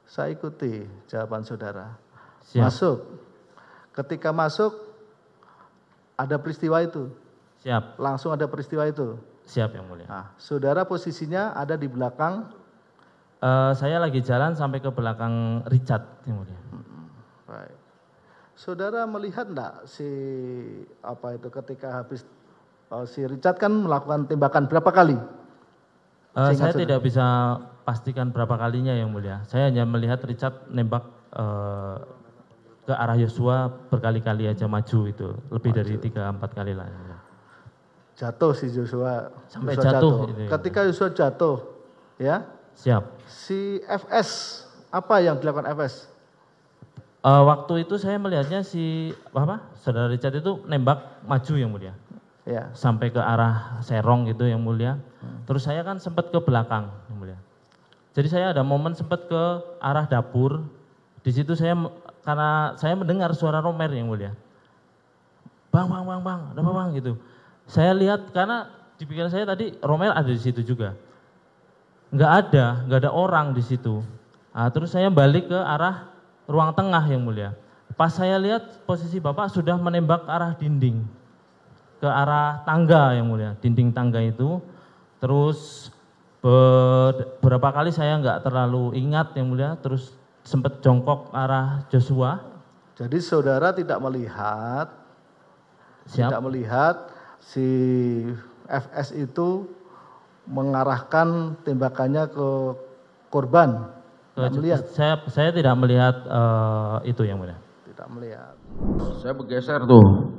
Saya ikuti jawaban saudara. Siap. Masuk. Ketika masuk, ada peristiwa itu. Siap. Langsung ada peristiwa itu. Siap yang mulia. Nah, saudara posisinya ada di belakang. Saya lagi jalan sampai ke belakang Richard yang mulia. Baik. Saudara melihat enggak ketika habis si Richard kan melakukan tembakan berapa kali? Saya tidak bisa pastikan berapa kalinya yang mulia. Saya hanya melihat Richard nembak ke arah Yosua berkali-kali aja maju itu. Lebih dari 3-4 kali lah. Yang mulia. Jatuh si Joshua. Sampai jatuh. Ketika Joshua jatuh, ya. Siap. Si FS, apa yang dilakukan FS? Waktu itu saya melihatnya saudara Richard itu nembak maju yang mulia. Ya. Sampai ke arah Serong gitu yang mulia. Terus saya kan sempat ke belakang yang mulia. Jadi saya ada momen sempat ke arah dapur. Di situ karena saya mendengar suara Romer yang mulia. Bang, ada apa bang gitu. Saya lihat karena di pikiran saya tadi Romer ada di situ juga. Nggak ada orang di situ. Nah, terus saya balik ke arah ruang tengah yang mulia. Pas saya lihat posisi Bapak sudah menembak ke arah dinding. Ke arah tangga yang mulia, dinding tangga itu. Terus beberapa kali saya nggak terlalu ingat yang mulia, terus sempat jongkok ke arah Joshua. Jadi saudara tidak melihat, tidak melihat si FS itu mengarahkan tembakannya ke korban. Saya tidak melihat itu yang mulia. Tidak melihat. Saya bergeser tuh.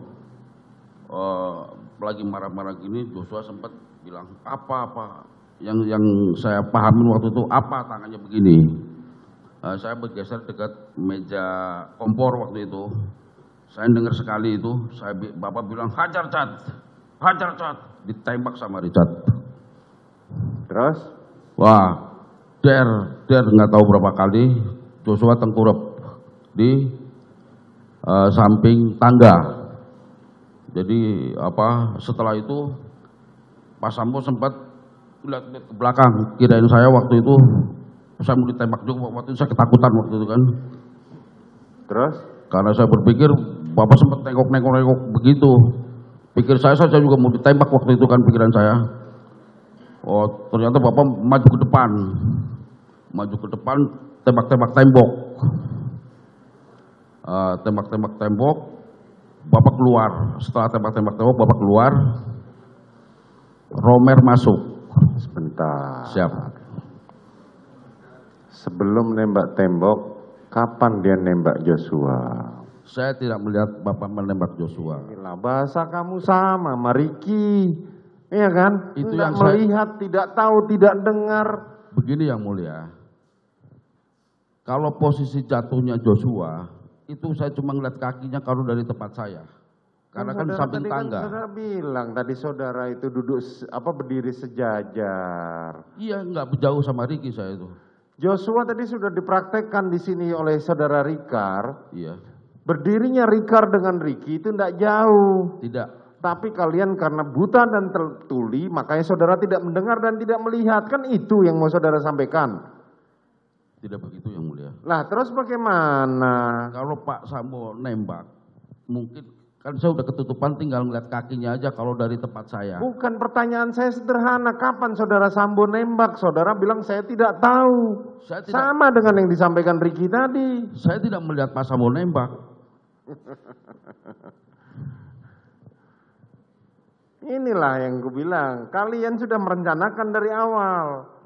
Lagi marah-marah gini, Joshua sempat bilang apa yang saya pahamin waktu itu apa tangannya begini. Saya bergeser dekat meja kompor waktu itu. Saya dengar sekali itu, Bapak bilang hajar Cat, ditembak sama Richard. Terus? Wah, nggak tahu berapa kali Joshua tengkurap di samping tangga. Jadi setelah itu Pak Sambo sempat lihat ke belakang, kirain saya waktu itu saya mau ditembak juga, waktu itu saya ketakutan waktu itu kan. Terus? Karena saya berpikir Bapak sempat nengok begitu. Pikir saya juga mau ditembak waktu itu kan pikiran saya. Oh, ternyata Bapak maju ke depan, tembak-tembak tembok. Tembak-tembak tembok, Bapak keluar. Setelah tembak-tembak tembok, Bapak keluar. Romer masuk. Sebentar. Siap. Sebelum nembak tembok, kapan dia nembak Joshua? Saya tidak melihat Bapak menembak Joshua. Inilah bahasa kamu sama, Mariki. Iya kan? Itu tidak yang melihat, tidak tahu, tidak dengar. Begini yang mulia. Kalau posisi jatuhnya Joshua, itu saya cuma ngeliat kakinya kalau dari tempat saya. Karena kan samping tangga. Saudara bilang tadi saudara itu duduk berdiri sejajar. Iya, nggak jauh sama Ricky saya itu. Joshua tadi sudah dipraktekkan di sini oleh saudara Rikar. Iya. Berdirinya Rikar dengan Ricky itu tidak jauh. Tidak. Tapi kalian karena buta dan tertuli, makanya saudara tidak mendengar dan tidak melihat. Kan itu yang mau saudara sampaikan. Tidak begitu yang mulia. Lah terus bagaimana? Kalau Pak Sambo nembak, mungkin kan saya udah ketutupan tinggal ngeliat kakinya aja kalau dari tempat saya. Bukan, pertanyaan saya sederhana. Kapan saudara Sambo nembak? Saudara bilang saya tidak tahu. Sama dengan yang disampaikan Ricky tadi. Saya tidak melihat Pak Sambo nembak. Inilah yang gue bilang, kalian sudah merencanakan dari awal.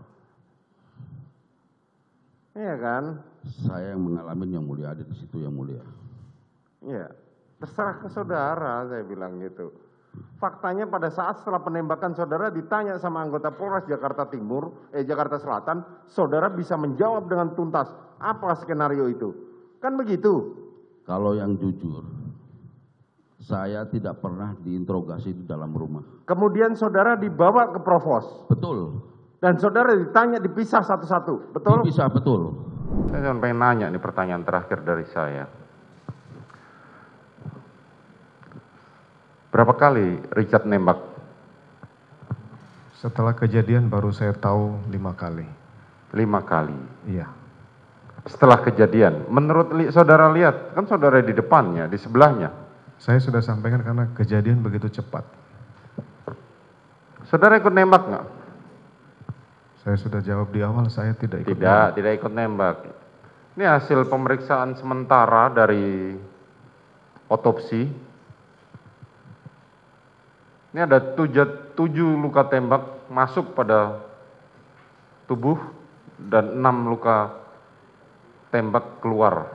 Iya kan? Saya yang mengalami yang mulia, ada di situ yang mulia. Iya, terserah ke saudara, saya bilang gitu. Faktanya pada saat setelah penembakan saudara ditanya sama anggota Polres Jakarta Jakarta Selatan, saudara bisa menjawab dengan tuntas apa skenario itu. Kan begitu? Kalau yang jujur, saya tidak pernah diinterogasi di dalam rumah. Kemudian saudara dibawa ke Provos. Betul. Dan saudara ditanya dipisah satu-satu, betul? Dipisah, betul. Saya cuma pengen nanya nih pertanyaan terakhir dari saya. Berapa kali Richard nembak? Setelah kejadian baru saya tahu 5 kali. 5 kali? Iya. Setelah kejadian, menurut saudara lihat, kan saudara di depannya, di sebelahnya. Saya sudah sampaikan karena kejadian begitu cepat. Saudara ikut nembak nggak? Saya sudah jawab di awal, saya tidak ikut. Tidak ikut nembak. Ini hasil pemeriksaan sementara dari otopsi. Ini ada 7 luka tembak masuk pada tubuh dan 6 luka tembak keluar.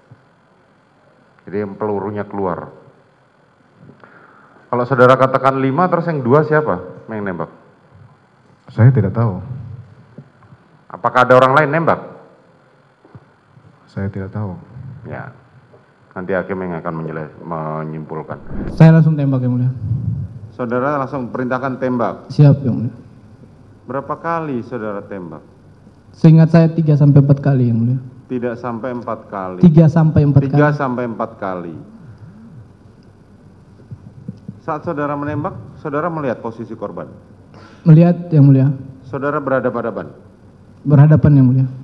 Jadi pelurunya keluar. Kalau saudara katakan 5, terus yang 2 siapa yang nembak? Saya tidak tahu. Apakah ada orang lain nembak? Saya tidak tahu. Ya, nanti hakim yang akan menyimpulkan. Saya langsung tembak yang mulia. Saudara langsung perintahkan tembak. Siap yang mulia. Berapa kali saudara tembak? Seingat saya 3 sampai 4 kali yang mulia. Tidak sampai 4 kali. 3 sampai 4 kali. 3 sampai 4 kali. Saat saudara menembak, saudara melihat posisi korban. Melihat yang mulia. Saudara berhadapan-hadapan. Berhadapan yang mulia.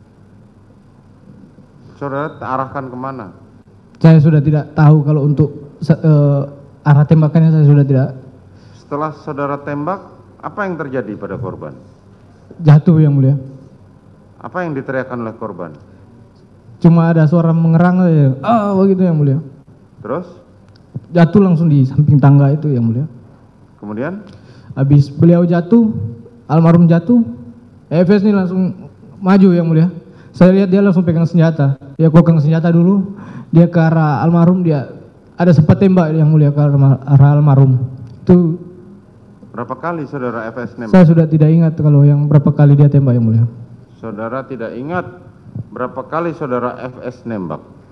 Saudara arahkan kemana? Saya sudah tidak tahu kalau untuk arah tembakannya saya sudah tidak. Setelah saudara tembak, apa yang terjadi pada korban? Jatuh yang mulia. Apa yang diteriakkan oleh korban? Cuma ada suara mengerang saja. Begitu yang mulia. Terus? Jatuh langsung di samping tangga itu yang mulia. Kemudian? Habis beliau jatuh, almarhum jatuh, EFS ini langsung maju yang mulia. Saya lihat dia langsung pegang senjata. Dia pegang senjata dulu, dia ke arah almarhum, dia ada sempat tembak yang mulia ke arah almarhum. Itu Berapa kali saudara FS nembak? saya sudah tidak ingat kalau yang berapa kali dia tembak yang mulia. Saudara tidak ingat berapa kali saudara FS nembak?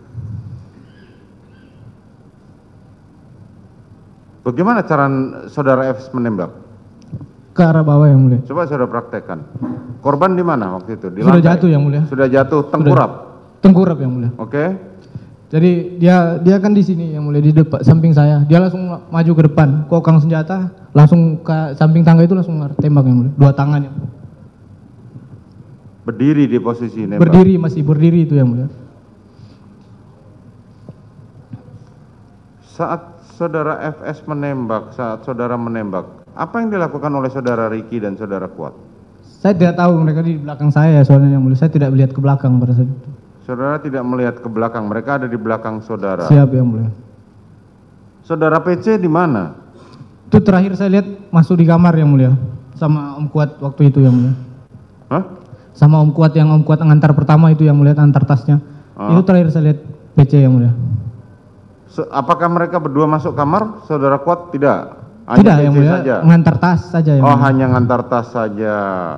Bagaimana cara saudara FS menembak? Ke arah bawah yang mulia. Coba saudara praktekkan. Korban di mana waktu itu? Di Sudah lantai? jatuh yang mulia. Sudah jatuh, tengkurap. Tengkurap yang mulia. Oke. Jadi dia kan di sini yang mulia, di depan samping saya. Dia langsung maju ke depan, kokang senjata, langsung ke samping tangga itu langsung tembak yang mulia. 2 tangan yang mulia. Berdiri di posisi nembak. Berdiri, masih berdiri itu yang mulia. Saat saudara FS menembak, saat saudara menembak, apa yang dilakukan oleh saudara Ricky dan saudara Kuat? Saya tidak tahu, mereka di belakang saya soalnya yang mulia. Saya tidak melihat ke belakang pada saat itu. Saudara tidak melihat ke belakang, mereka ada di belakang saudara. Siap yang mulia. Saudara PC di mana? Itu terakhir saya lihat masuk di kamar yang mulia. Sama Om Kuat waktu itu yang mulia. Hah? Sama Om Kuat ngantar pertama itu yang mulia, antar tasnya. Itu terakhir saya lihat PC yang mulia. Apakah mereka berdua masuk kamar? Saudara Kuat tidak? Hanya Tidak PC yang mulia, saja? ngantar tas saja yang Oh, mulia. hanya ngantar tas saja.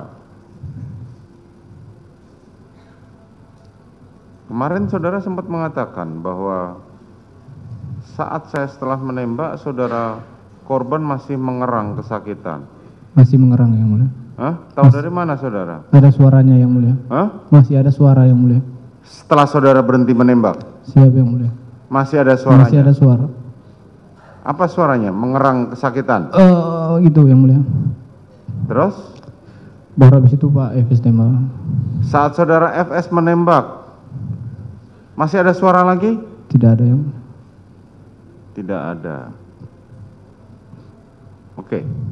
Kemarin saudara sempat mengatakan bahwa saat saya setelah menembak, saudara korban masih mengerang kesakitan. Masih mengerang yang mulia. Hah? Tahu dari mana saudara? Ada suaranya yang mulia. Hah? Masih ada suara yang mulia. Setelah saudara berhenti menembak, Siap yang mulia. masih ada suaranya? Masih ada suara. Apa suaranya? Mengerang kesakitan? Gitu yang mulia. Terus? Baru habis itu Pak FS tembak. Saat saudara FS menembak, masih ada suara lagi? Tidak ada yang mulia. Tidak ada. Oke.